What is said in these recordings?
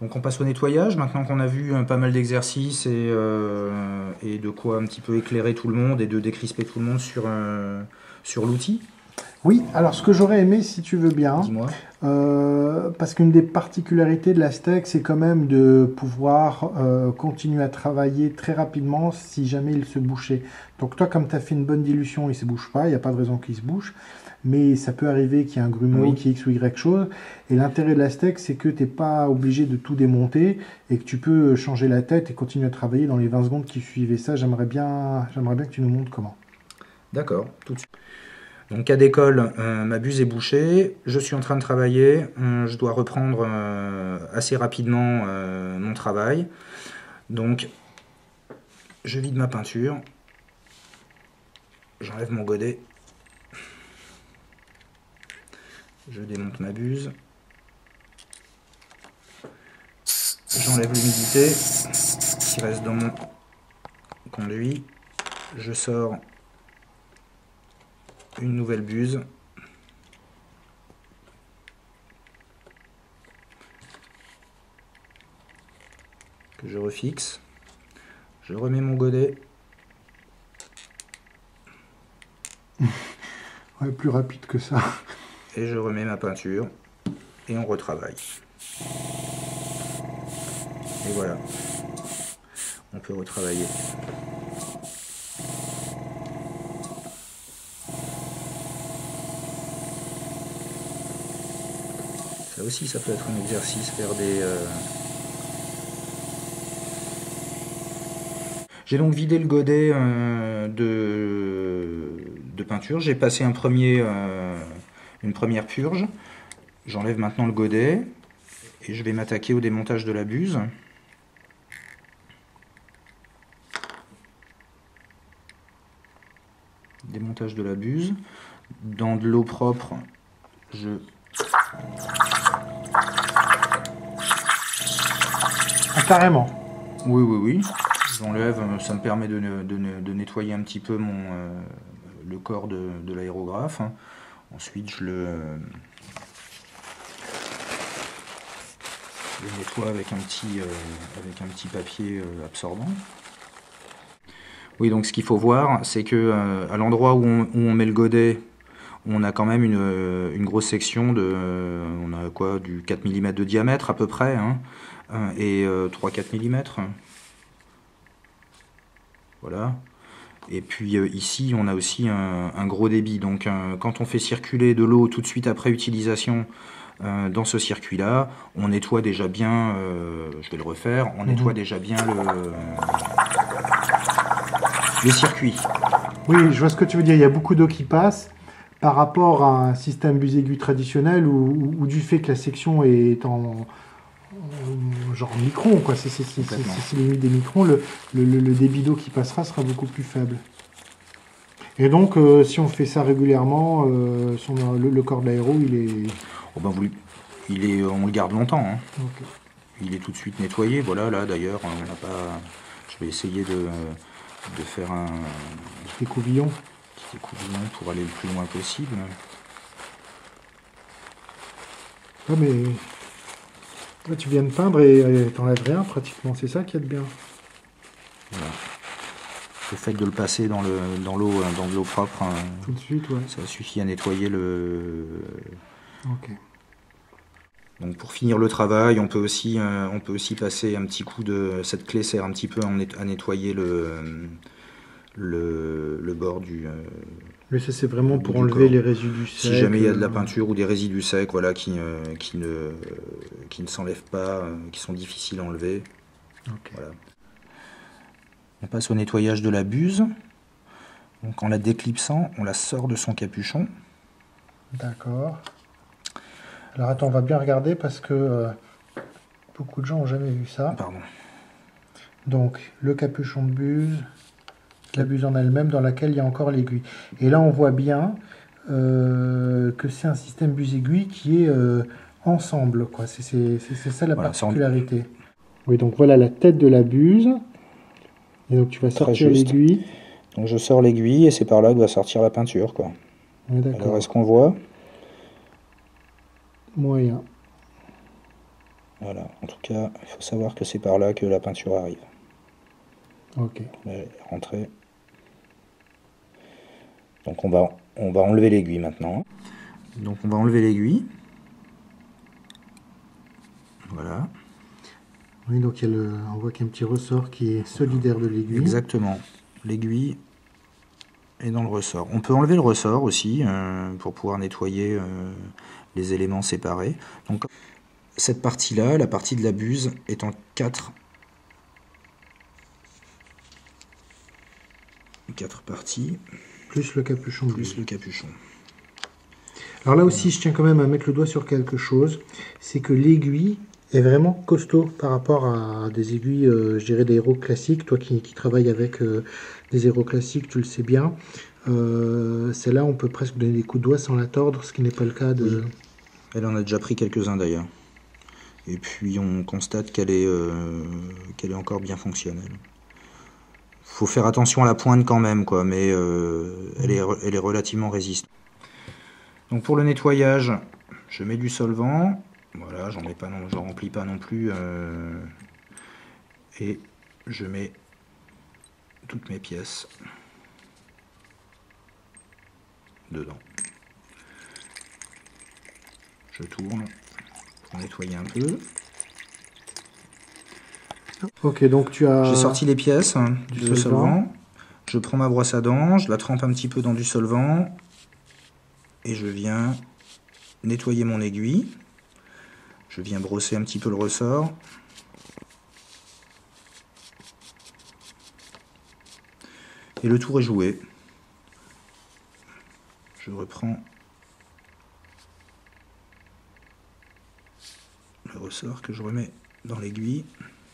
Donc on passe au nettoyage, maintenant qu'on a vu pas mal d'exercices et de quoi un petit peu éclairer tout le monde et de décrisper tout le monde sur l'outil. Oui, alors ce que j'aurais aimé, si tu veux bien, Dis-moi. parce qu'une des particularités de la Steck, c'est quand même de pouvoir continuer à travailler très rapidement si jamais il se bouchait. Donc toi, comme tu as fait une bonne dilution, il ne se bouge pas, il n'y a pas de raison qu'il se bouche. Mais ça peut arriver qu'il y ait un grumeau, Oui. qu'il y ait X ou Y chose. Et l'intérêt de la Steck, c'est que tu n'es pas obligé de tout démonter et que tu peux changer la tête et continuer à travailler dans les 20 secondes qui suivent. Et ça, j'aimerais bien que tu nous montres comment. D'accord, tout de suite. Donc cas d'école, ma buse est bouchée, je suis en train de travailler, je dois reprendre assez rapidement mon travail. Donc je vide ma peinture, j'enlève mon godet, je démonte ma buse, j'enlève l'humidité qui reste dans mon conduit, je sors une nouvelle buse. Que je refixe. Je remets mon godet. Ouais, plus rapide que ça. Et je remets ma peinture. Et on retravaille. Et voilà. On peut retravailler. Ça aussi, ça peut être un exercice, faire des... J'ai donc vidé le godet de peinture. J'ai passé une première purge. J'enlève maintenant le godet. Et je vais m'attaquer au démontage de la buse. Démontage de la buse. Dans de l'eau propre, je... Ah, carrément. Oui, oui, oui. J'enlève, ça me permet de nettoyer un petit peu le corps de l'aérographe. Ensuite, je le nettoie avec un petit papier absorbant. Oui, donc ce qu'il faut voir, c'est que à l'endroit où on met le godet, on a quand même une grosse section on a quoi, du 4 mm de diamètre à peu près, hein, et 3-4 mm. Voilà. Et puis ici, on a aussi un gros débit. Donc quand on fait circuler de l'eau tout de suite après utilisation dans ce circuit-là, on nettoie déjà bien, je vais le refaire, on nettoie déjà bien le circuit. Oui, je vois ce que tu veux dire. Il y a beaucoup d'eau qui passe par rapport à un système bus aigu traditionnel ou du fait que la section est en genre micron, quoi. C'est limite des microns. Le débit d'eau qui passera sera beaucoup plus faible. Et donc, si on fait ça régulièrement, le corps de l'aéro, il est... Oh ben, on le garde longtemps, hein. Okay. Il est tout de suite nettoyé. Voilà, là d'ailleurs, on n'a pas. Je vais essayer de faire un petit écouvillon pour aller le plus loin possible. Ah, mais là, tu viens de peindre et t'enlèves rien pratiquement. C'est ça qui est de bien. Voilà. Le fait de le passer dans de l'eau propre, tout de suite, ouais. Ça suffit à nettoyer le. Ok. Donc pour finir le travail, on peut aussi passer un petit coup de... Cette clé sert un petit peu à nettoyer le bord du... Mais ça c'est vraiment pour enlever les résidus secs. Si jamais il y a de la peinture ou des résidus secs, voilà, qui ne s'enlèvent pas, qui sont difficiles à enlever. Okay. Voilà. On passe au nettoyage de la buse. Donc en la déclipsant, on la sort de son capuchon. D'accord. Alors attends, on va bien regarder parce que beaucoup de gens n'ont jamais vu ça. Pardon. Donc le capuchon de buse, la buse en elle-même dans laquelle il y a encore l'aiguille. Et là on voit bien que c'est un système buse-aiguille qui est ensemble, quoi. C'est ça la particularité. Oui, donc voilà la tête de la buse. Et donc tu vas sortir l'aiguille. Donc je sors l'aiguille et c'est par là que va sortir la peinture, quoi. Oui, alors est-ce qu'on voit? Moyen. Voilà, en tout cas, il faut savoir que c'est par là que la peinture arrive. Ok. Elle est rentrée. Donc on va enlever l'aiguille maintenant. Donc on va enlever l'aiguille. Voilà. Oui, donc on voit qu'il y a un petit ressort qui est solidaire de l'aiguille. Exactement. L'aiguille est dans le ressort. On peut enlever le ressort aussi pour pouvoir nettoyer les éléments séparés. Donc cette partie-là, la partie de la buse, est en 4 parties. Plus le capuchon. Plus le capuchon. Alors là aussi, je tiens quand même à mettre le doigt sur quelque chose. C'est que l'aiguille est vraiment costaud par rapport à des aiguilles, je dirais, d'aéro classiques. Toi qui travailles avec des aéros classiques, tu le sais bien. Celle-là, on peut presque donner des coups de doigt sans la tordre, ce qui n'est pas le cas de... Oui. Elle en a déjà pris quelques-uns d'ailleurs. Et puis on constate qu'elle est encore bien fonctionnelle. Faut faire attention à la pointe quand même, quoi, mais elle est relativement résistante. Donc pour le nettoyage, je mets du solvant. Voilà, j'en remplis pas non plus. Et je mets toutes mes pièces dedans. Je tourne pour nettoyer un peu. Ok, donc tu as... J'ai sorti les pièces du solvant. Je prends ma brosse à dents, je la trempe un petit peu dans du solvant et je viens nettoyer mon aiguille. Je viens brosser un petit peu le ressort. Et le tour est joué. Je reprends le ressort que je remets dans l'aiguille.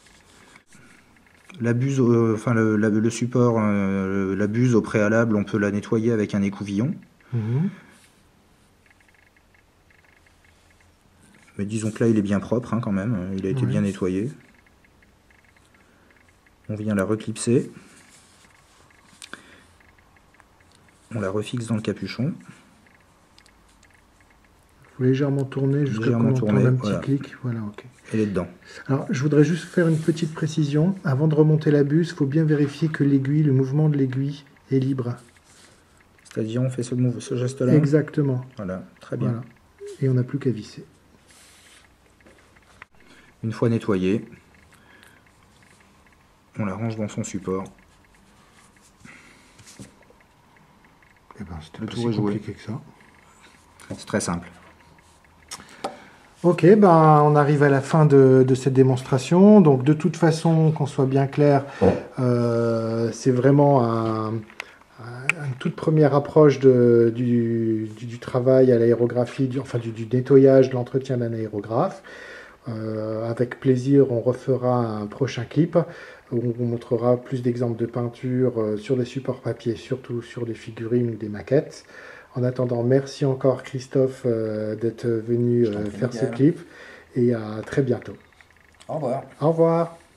La buse, enfin le support, la buse au préalable, on peut la nettoyer avec un écouvillon. Mais disons que là, il est bien propre quand même. Il a été bien nettoyé. On vient la reclipser. On la refixe dans le capuchon. Faut légèrement tourner jusqu'à qu'on entende un petit clic. Voilà, ok. Elle est dedans. Alors, je voudrais juste faire une petite précision. Avant de remonter la buse, il faut bien vérifier que l'aiguille, le mouvement de l'aiguille est libre. C'est-à-dire, on fait ce geste-là. Exactement. Voilà, très bien. Voilà. Et on n'a plus qu'à visser. Une fois nettoyée, on la range dans son support. Eh ben, c'était pas si compliqué que ça. C'est très simple. Ok, ben, on arrive à la fin de cette démonstration. Donc de toute façon, qu'on soit bien clair, c'est vraiment une toute première approche du travail à l'aérographie, enfin du nettoyage, de l'entretien d'un aérographe. Avec plaisir, on refera un prochain clip où on vous montrera plus d'exemples de peinture sur des supports papier, surtout sur des figurines ou des maquettes. En attendant, merci encore Christophe d'être venu faire ce clip et à très bientôt. Au revoir. Au revoir.